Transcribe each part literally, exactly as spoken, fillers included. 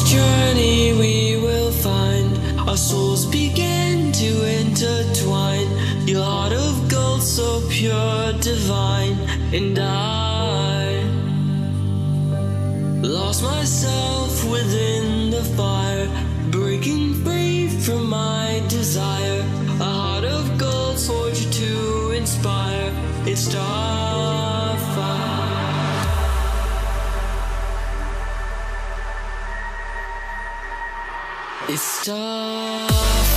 journey we will find our souls begin to intertwine. Your heart of gold, so pure, divine. And I lost myself within the fire, breaking free from my desire. A heart of gold, forged to inspire. It's Starfire. It's Starfire.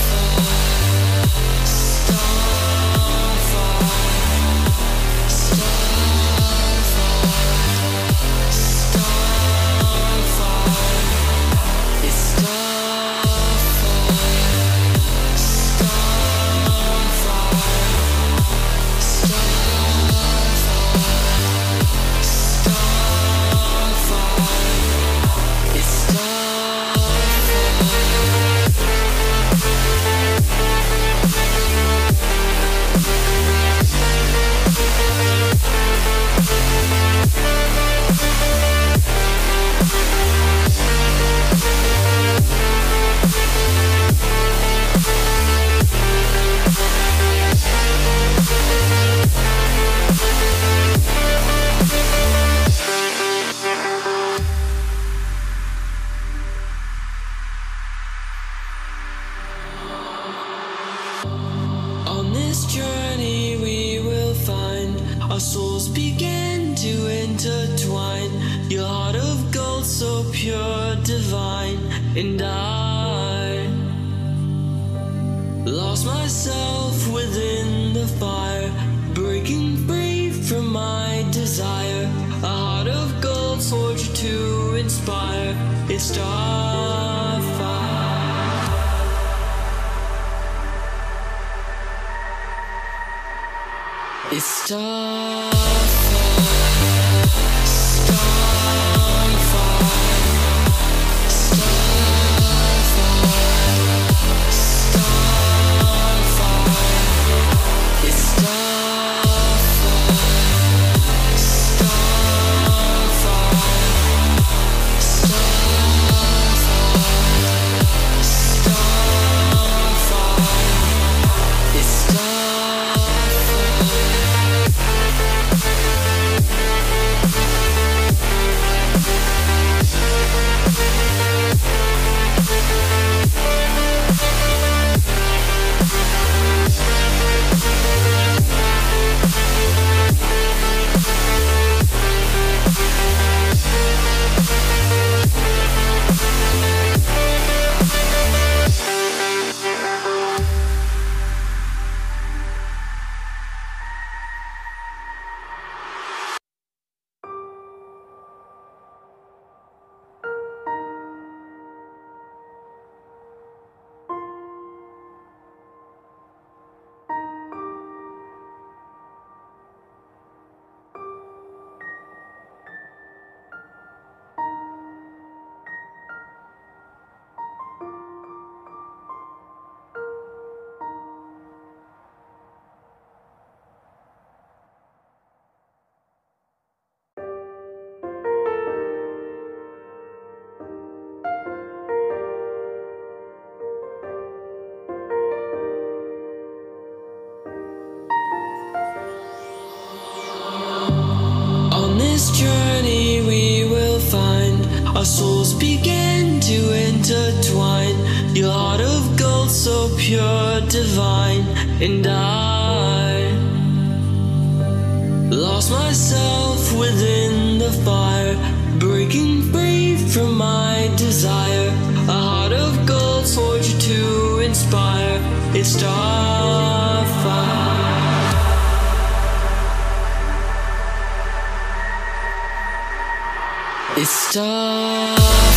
On this journey we will find our souls begin to intertwine. Your heart of gold, so pure, divine. And I lost myself within the fire, breaking free from my desire. A heart of gold, forged to inspire. It's Starfire. It's Starfire. This journey we will find our souls begin to intertwine. Your heart of gold, so pure, divine. And I lost myself within the fire, breaking free from my desire. A heart of gold, forged to inspire. It's Starfire. It's Starfire.